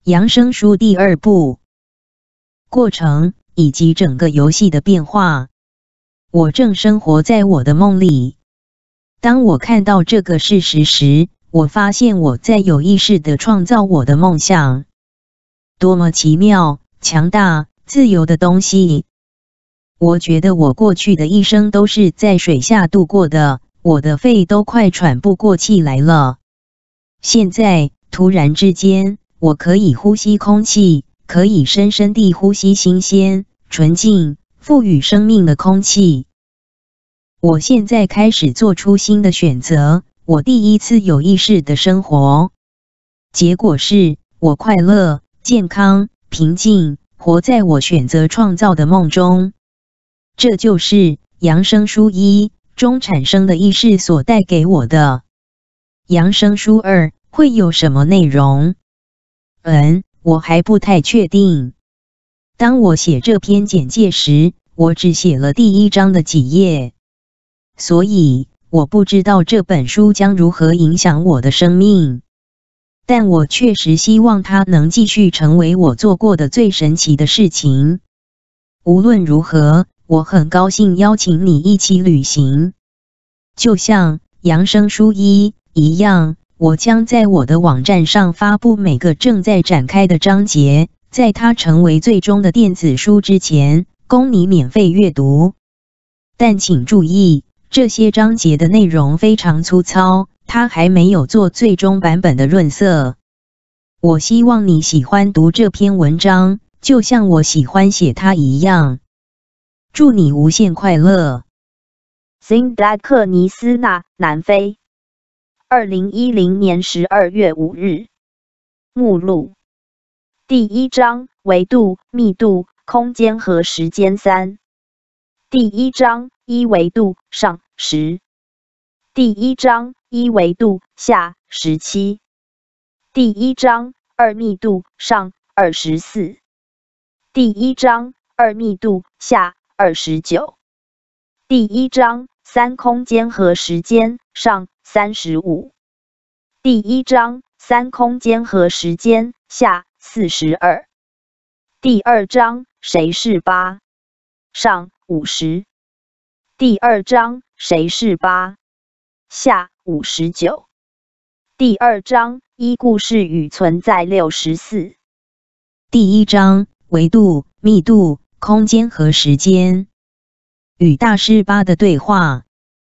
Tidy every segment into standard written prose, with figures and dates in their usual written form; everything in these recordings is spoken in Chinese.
扬升书第2部，过程以及整个游戏的变化。我正生活在我的梦里。当我看到这个事实时，我发现我在有意识地创造我的梦想。多么奇妙、强大、自由的东西！我觉得我过去的一生都是在水下度过的，我的肺都快喘不过气来了。现在，突然之间，我可以呼吸空气，可以深深地呼吸新鲜、纯净、赋予生命的空气。我现在开始做出新的选择，我第一次有意识的生活。结果是，我快乐、健康、平静，活在我选择创造的梦中。这就是扬升书1中产生的意识所带给我的。扬升书2会有什么内容？我还不太确定。当我写这篇简介时，我只写了第1章的几页，所以我不知道这本书将如何影响我的生命。但我确实希望它能继续成为我做过的最神奇的事情。无论如何，我很高兴邀请你一起旅行。就像扬升书1一样，我将在我的网站上发布每个正在展开的章节，在它成为最终的电子书之前，供你免费阅读。但请注意，这些章节的内容非常粗糙，它还没有做最终版本的润色。我希望你喜欢读这篇文章，就像我喜欢写它一样。祝你无限快乐。 辛达克尼斯纳，南非，2010年12月5日。目录：第1章维度、密度、空间和时间3。第1章1维度上10。第1章1维度下17。第1章2密度上24。第1章2密度下29。第1章3空间和时间上35。第1章3空间和时间下42。第2章谁是8上50。第2章谁是8下59。第2章1故事与存在64。 第1章维度、密度、空间和时间。与大师8的对话。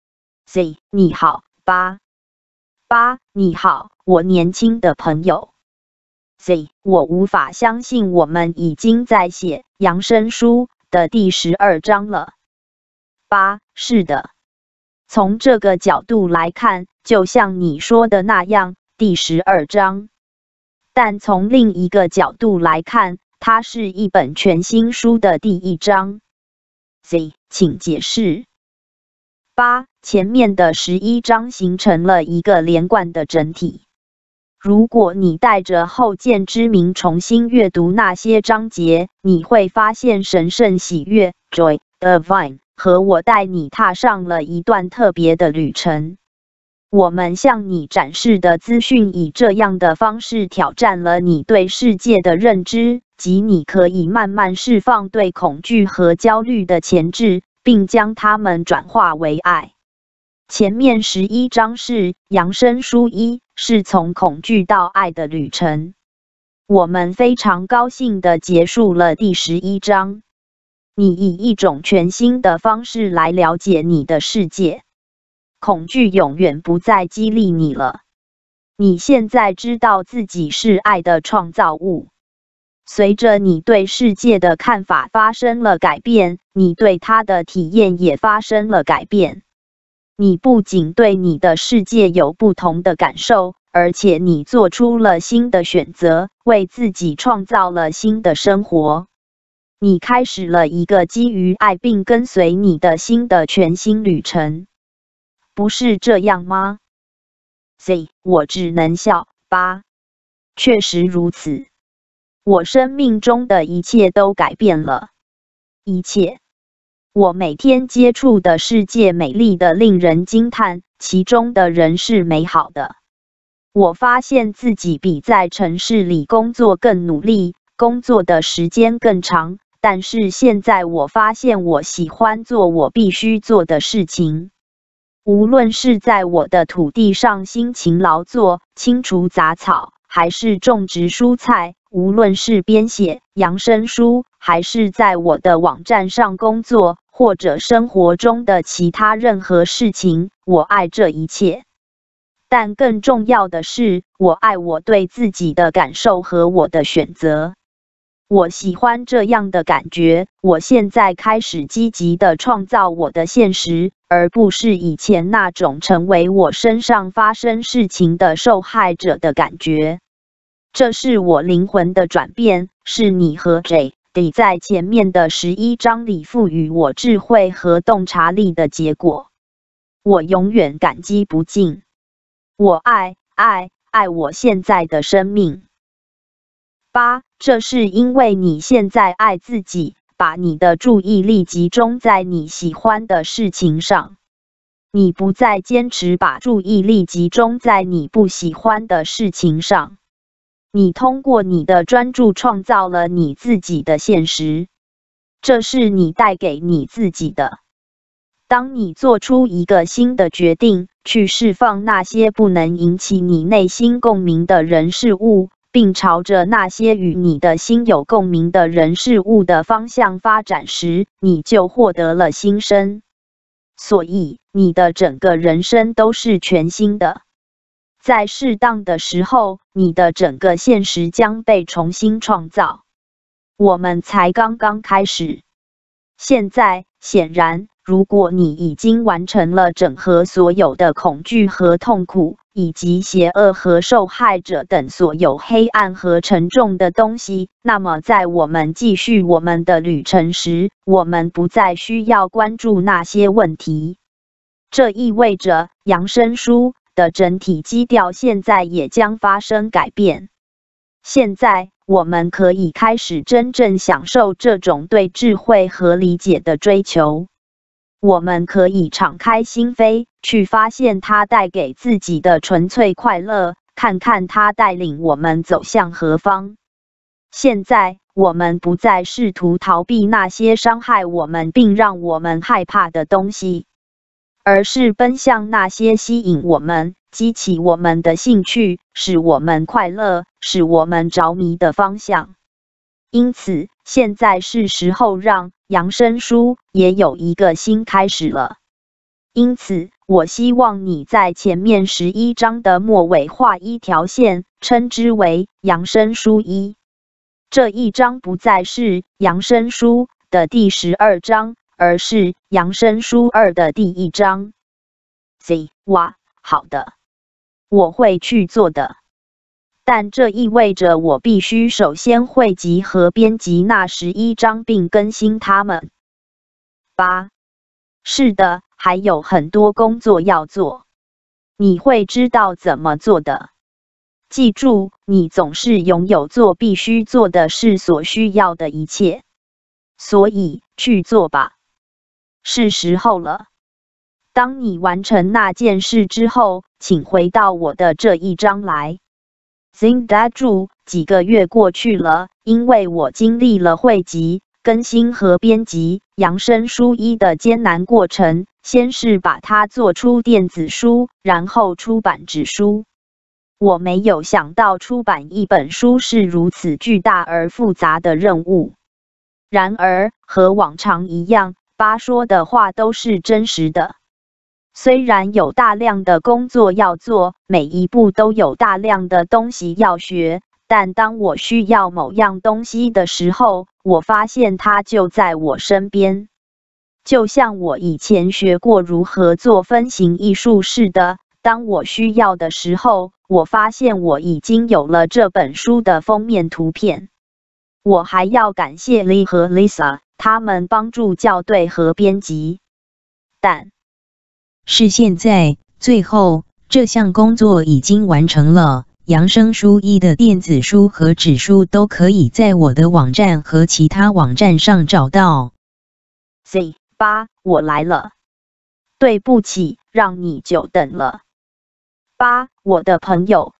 Z， 你好，8。你好，我年轻的朋友。Z， 我无法相信我们已经在写扬升书的第12章了。是的。从这个角度来看，就像你说的那样，第12章。但从另一个角度来看，它是一本全新书的第1章。Z， 请解释。前面的11章形成了一个连贯的整体。如果你带着后见之明重新阅读那些章节，你会发现神圣喜悦 （Joy Divine） 和我带你踏上了一段特别的旅程。我们向你展示的资讯以这样的方式挑战了你对世界的认知，即你可以慢慢释放对恐惧和焦虑的前置，并将它们转化为爱。前面11章是扬升书1，是从恐惧到爱的旅程。我们非常高兴地结束了第11章。你以一种全新的方式来了解你的世界。恐惧永远不再激励你了。你现在知道自己是爱的创造物。随着你对世界的看法发生了改变，你对它的体验也发生了改变。你不仅对你的世界有不同的感受，而且你做出了新的选择，为自己创造了新的生活。你开始了一个基于爱并跟随你的新的全新旅程。不是这样吗？ Z， 我只能笑。确实如此。我生命中的一切都改变了。一切。我每天接触的世界美丽的令人惊叹，其中的人是美好的。 我发现自己比在城市里工作更努力，工作的时间更长，但是现在我发现我喜欢做我必须做的事情。无论是在我的土地上辛勤劳作，清除杂草，还是种植蔬菜，无论是编写养生书，还是在我的网站上工作，或者生活中的其他任何事情，我爱这一切。但更重要的是，我爱我对自己的感受和我的选择。我喜欢这样的感觉。我现在开始积极地创造我的现实，而不是以前那种成为我身上发生事情的受害者的感觉。这是我灵魂的转变，是你和 J.D 在前面的11章里赋予我智慧和洞察力的结果。我永远感激不尽。我爱我现在的生命。8. 这是因为你现在爱自己，把你的注意力集中在你喜欢的事情上。你不再坚持把注意力集中在你不喜欢的事情上。你通过你的专注创造了你自己的现实。这是你带给你自己的。当你做出一个新的决定，去释放那些不能引起你内心共鸣的人事物，并朝着那些与你的心有共鸣的人事物的方向发展时，你就获得了新生。所以，你的整个人生都是全新的。在适当的时候，你的整个现实将被重新创造。我们才刚刚开始。现在，显然，如果你已经完成了整合所有的恐惧和痛苦，以及邪恶和受害者等所有黑暗和沉重的东西，那么在我们继续我们的旅程时，我们不再需要关注那些问题。这意味着扬升书的整体基调现在也将发生改变。现在，我们可以开始真正享受这种对智慧和理解的追求。我们可以敞开心扉，去发现它带给自己的纯粹快乐，看看它带领我们走向何方。现在，我们不再试图逃避那些伤害我们并让我们害怕的东西，而是奔向那些吸引我们、激起我们的兴趣、使我们快乐、使我们着迷的方向。因此，现在是时候让扬升书也有一个新开始了。因此，我希望你在前面11章的末尾画一条线，称之为扬升书1。这一章不再是扬升书的第12章，而是扬升书2的第1章。哇，好的，我会去做的。但这意味着我必须首先汇集和编辑那11章并更新它们。8. 是的，还有很多工作要做。你会知道怎么做的。记住，你总是拥有做必须做的事所需要的一切。所以，去做吧。是时候了。当你完成那件事之后，请回到我的这一章来。几个月过去了，因为我经历了汇集、更新和编辑扬升书1的艰难过程，先是把它做出电子书，然后出版纸书。我没有想到出版一本书是如此巨大而复杂的任务。然而，和往常一样，巴说的话都是真实的。虽然有大量的工作要做，每一步都有大量的东西要学，但当我需要某样东西的时候，我发现它就在我身边。就像我以前学过如何做分形艺术似的，当我需要的时候，我发现我已经有了这本书的封面图片。我还要感谢 Lee 和 Lisa， 他们帮助校对和编辑。但是现在，最后，这项工作已经完成了。扬升书1的电子书和纸书都可以在我的网站和其他网站上找到。 8. 我来了。对不起，让你久等了。8. 我的朋友，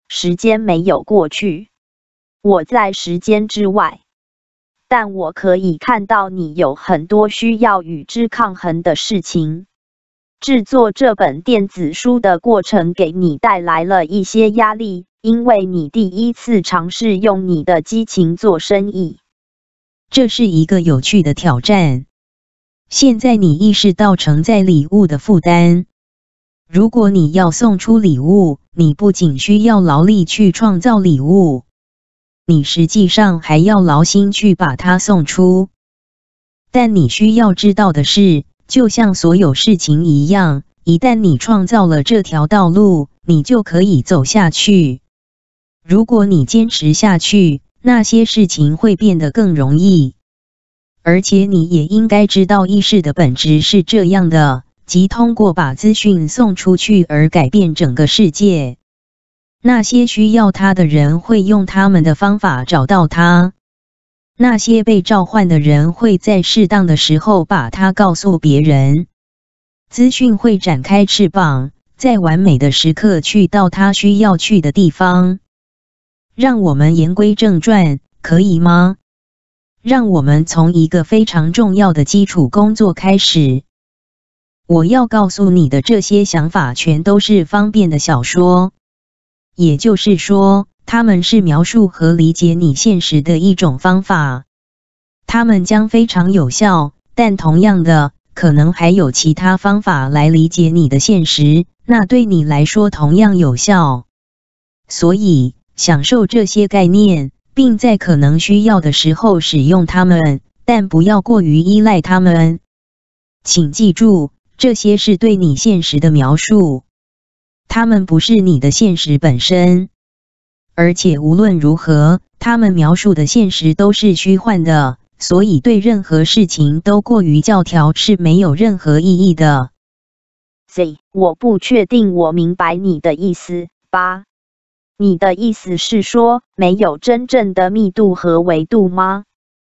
时间没有过去，我在时间之外，但我可以看到你有很多需要与之抗衡的事情。制作这本电子书的过程给你带来了一些压力，因为你第一次尝试用你的激情做生意。 这是一个有趣的挑战。现在你意识到承载礼物的负担。如果你要送出礼物，你不仅需要劳力去创造礼物，你实际上还要劳心去把它送出。但你需要知道的是，就像所有事情一样，一旦你创造了这条道路，你就可以走下去。如果你坚持下去，那些事情会变得更容易。而且你也应该知道，意识的本质是这样的，即通过把资讯送出去而改变整个世界。那些需要它的人会用他们的方法找到它。那些被召唤的人会在适当的时候把它告诉别人。资讯会展开翅膀，在完美的时刻去到它需要去的地方。让我们言归正传，可以吗？让我们从一个非常重要的基础工作开始。我要告诉你的这些想法全都是方便的小说，也就是说，它们是描述和理解你现实的一种方法。它们将非常有效，但同样的，可能还有其他方法来理解你的现实，那对你来说同样有效。所以，享受这些概念，并在可能需要的时候使用它们，但不要过于依赖它们。请记住，这些是对你现实的描述，它们不是你的现实本身。而且无论如何，他们描述的现实都是虚幻的，所以对任何事情都过于教条是没有任何意义的。 我不确定我明白你的意思。8. 你的意思是说，没有真正的密度和维度吗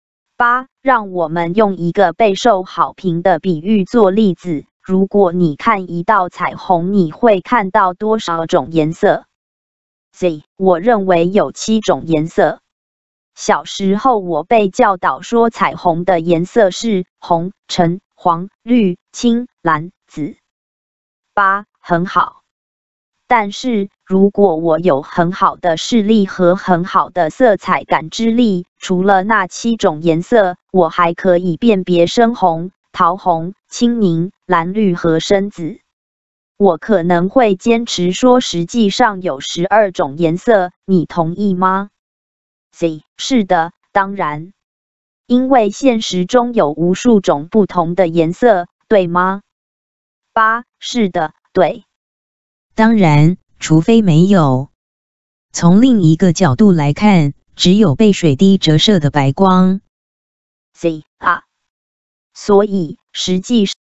？8. 让我们用一个备受好评的比喻做例子。如果你看一道彩虹，你会看到多少种颜色？我认为有7种颜色。小时候我被教导说彩虹的颜色是红、橙、黄、绿、青、蓝、紫。8. 很好。但是如果我有很好的视力和很好的色彩感知力，除了那7种颜色，我还可以辨别深红、桃红、青柠、蓝绿和深紫。我可能会坚持说实际上有12种颜色，你同意吗？是的，当然。因为现实中有无数种不同的颜色，对吗？8. 是的，对。 当然，除非没有。从另一个角度来看，只有被水滴折射的白光。 所以实际上